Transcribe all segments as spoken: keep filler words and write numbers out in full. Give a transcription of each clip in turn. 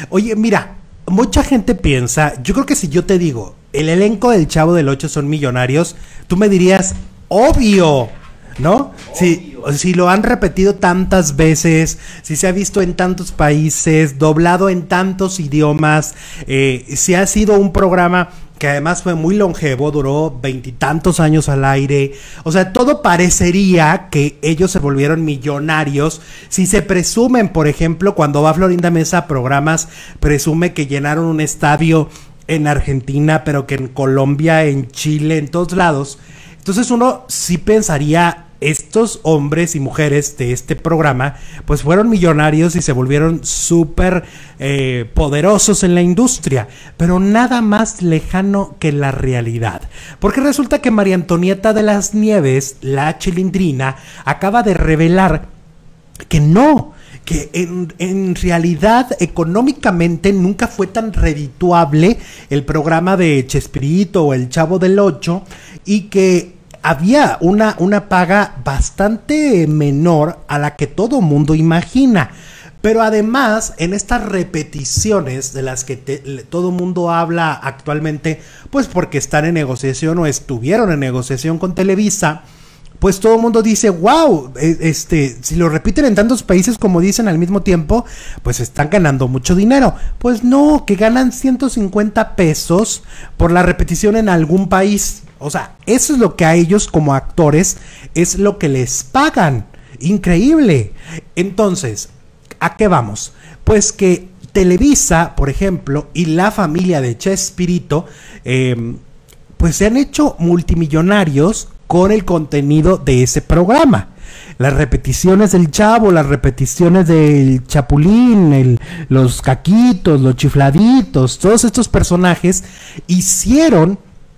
Oye, mira, mucha gente piensa, yo creo que si yo te digo, el elenco del Chavo del Ocho son millonarios, tú me dirías, obvio, ¿no? Si, si lo han repetido tantas veces, si se ha visto en tantos países, doblado en tantos idiomas, eh, si ha sido un programa que además fue muy longevo, duró veintitantos años al aire, o sea, todo parecería que ellos se volvieron millonarios. Si se presumen, por ejemplo, cuando va Florinda Mesa a programas, presume que llenaron un estadio en Argentina, pero que en Colombia, en Chile, en todos lados. Entonces uno sí pensaría, estos hombres y mujeres de este programa, pues fueron millonarios y se volvieron súper eh, poderosos en la industria, pero nada más lejano que la realidad. Porque resulta que María Antonieta de las Nieves, la Chilindrina, acaba de revelar que no, que en, en realidad económicamente nunca fue tan redituable el programa de Chespirito o el Chavo del Ocho, y que había una, una paga bastante menor a la que todo mundo imagina. Pero además, en estas repeticiones de las que te, todo mundo habla actualmente, pues porque están en negociación o estuvieron en negociación con Televisa, pues todo el mundo dice, wow, este, si lo repiten en tantos países como dicen al mismo tiempo, pues están ganando mucho dinero. Pues no, que ganan ciento cincuenta pesos por la repetición en algún país. O sea, eso es lo que a ellos como actores es lo que les pagan. Increíble. Entonces, ¿a qué vamos? Pues que Televisa, por ejemplo, y la familia de Chespirito, eh, pues se han hecho multimillonarios con el contenido de ese programa. Las repeticiones del Chavo, las repeticiones del Chapulín, el, los Caquitos, los Chifladitos, todos estos personajes hicieron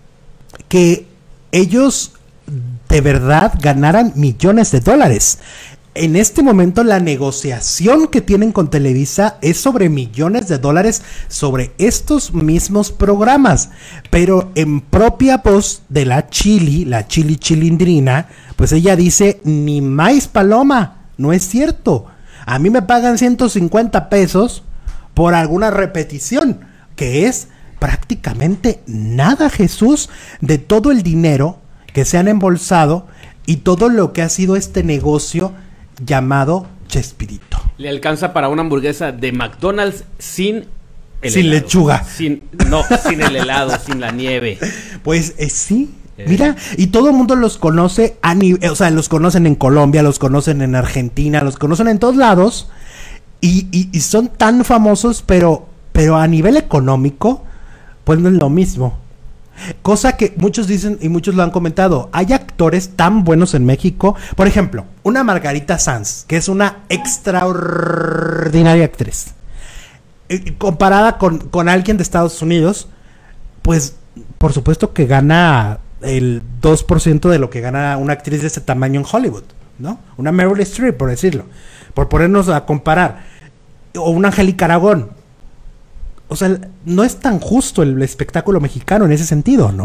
que ellos de verdad ganaran millones de dólares. En este momento la negociación que tienen con Televisa es sobre millones de dólares sobre estos mismos programas, pero en propia voz de la Chili, la Chili Chilindrina, pues ella dice, ni más paloma, no es cierto, a mí me pagan ciento cincuenta pesos por alguna repetición, que es prácticamente nada, Jesús, de todo el dinero que se han embolsado y todo lo que ha sido este negocio llamado Chespirito. Le alcanza para una hamburguesa de McDonald's sin el sin helado. lechuga. Sin, no, sin el helado, sin la nieve. Pues eh, sí. Eh. Mira, y todo el mundo los conoce, a nivel, o sea, los conocen en Colombia, los conocen en Argentina, los conocen en todos lados, y, y, y son tan famosos, pero, pero a nivel económico, pues no es lo mismo. Cosa que muchos dicen y muchos lo han comentado. Hay actores tan buenos en México. Por ejemplo, una Margarita Sanz, que es una extraordinaria actriz. Eh, comparada con, con alguien de Estados Unidos, pues por supuesto que gana el dos por ciento de lo que gana una actriz de ese tamaño en Hollywood, ¿no? Una Meryl Streep, por decirlo. Por ponernos a comparar. O una Angélica Aragón. O sea, no es tan justo el espectáculo mexicano en ese sentido, ¿no?